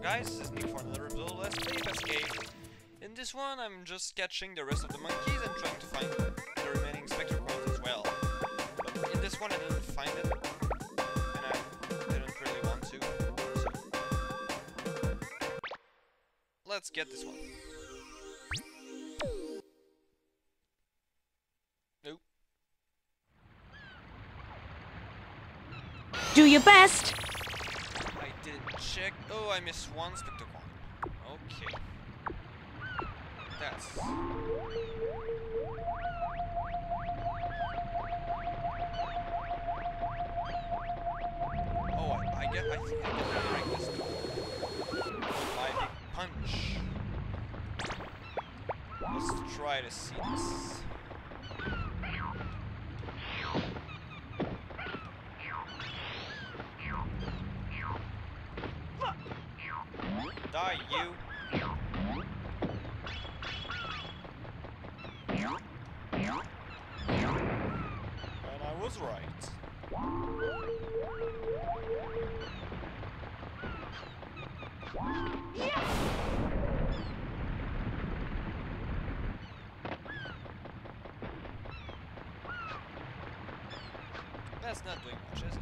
guys, this is Nick for another episode of Let's Play Escape. In this one, I'm just catching the rest of the monkeys and trying to find the remaining spectre coins as well. But in this one, I didn't find it, and I didn't really want to, so... Let's get this one. Nope. Do your best! I didn't check. Oh, I missed one spectre coin. Okay. That's... Oh, I think I can break this door. My big punch. Let's try to see this. Die, you! And I was right. That's not doing much, is it?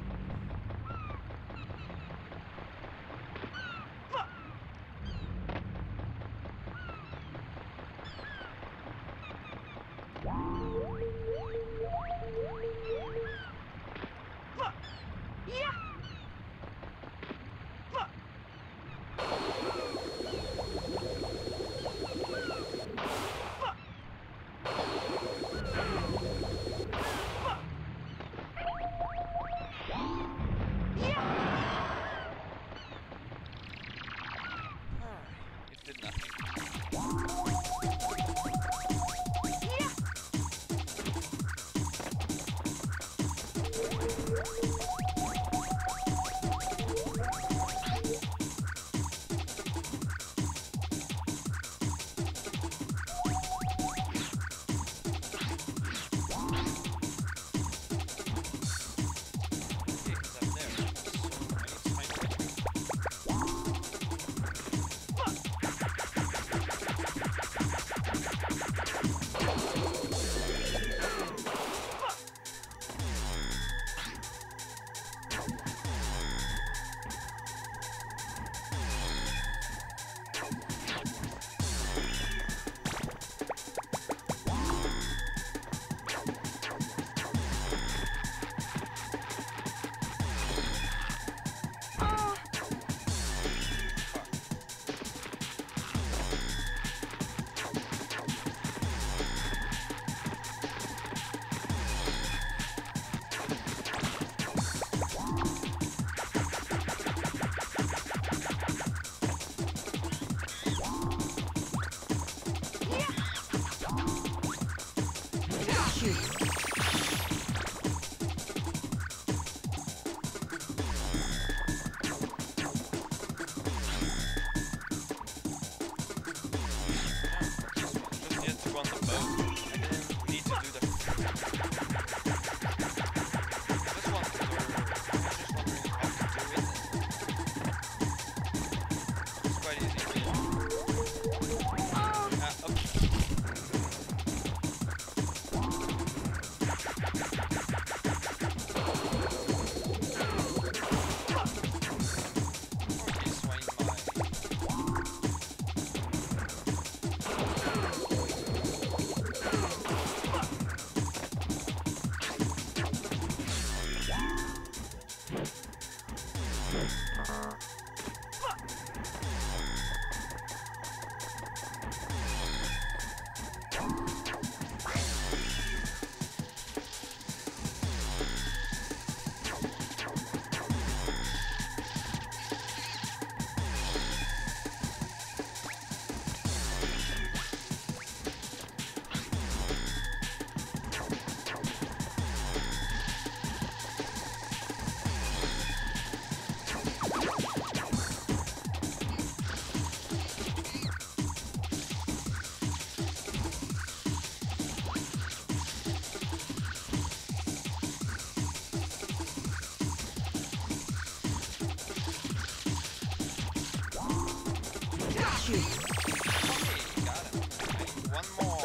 shoot. Okay, got him. I need one more.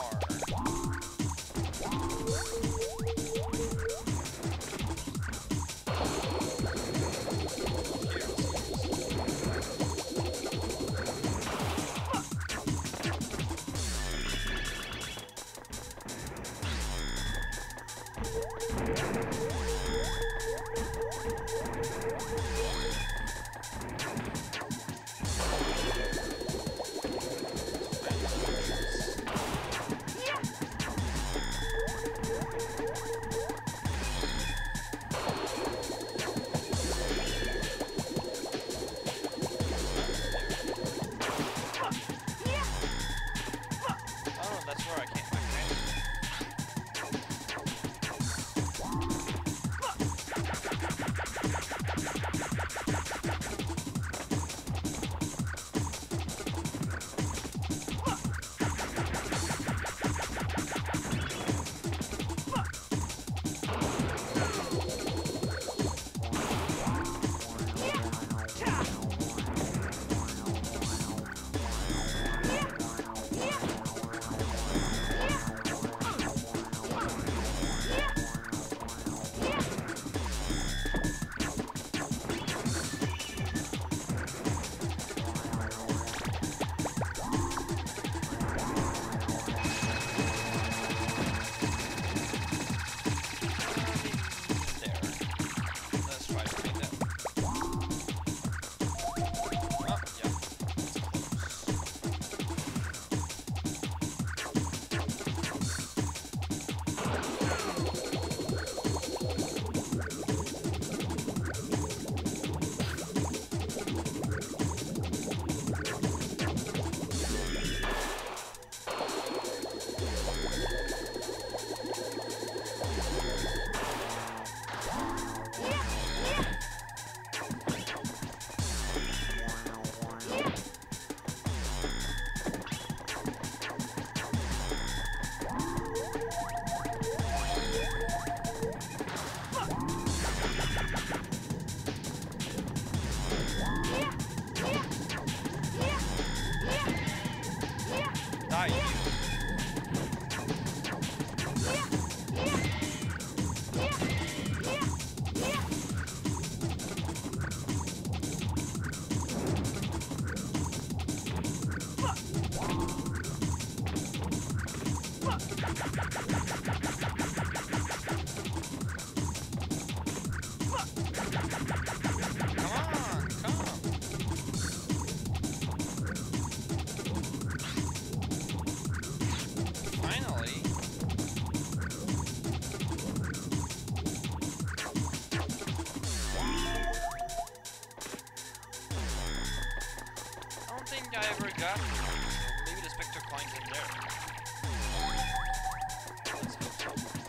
I ever got. So maybe the Spectre climbs in there. Let's hope so.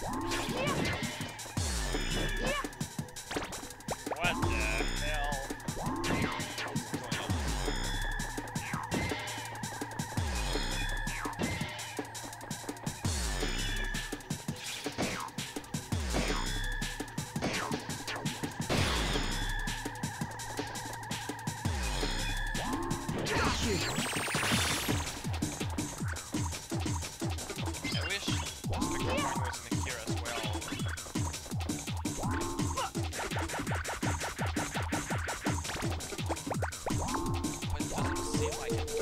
What the hell? I wish the spectral point was in here as well. But it doesn't seem like it.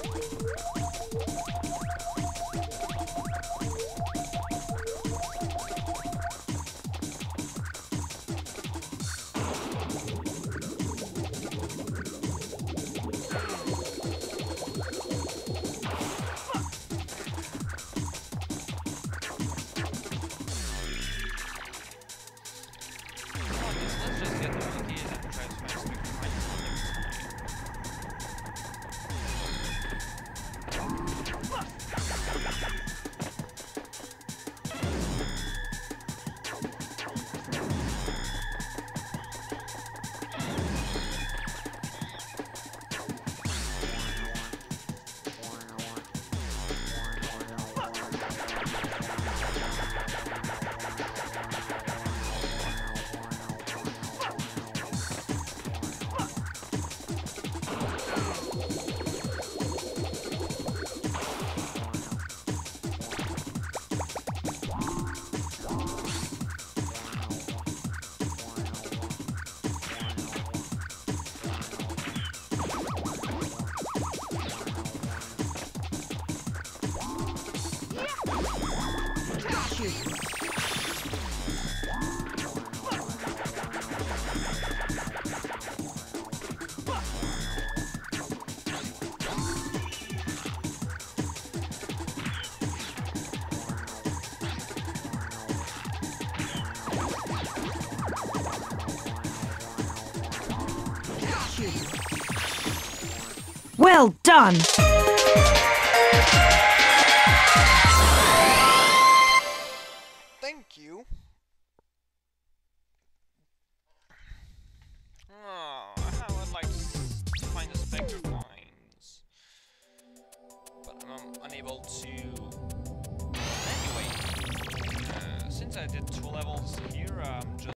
Let's just get the monkeys and try to find spectral points on Well done!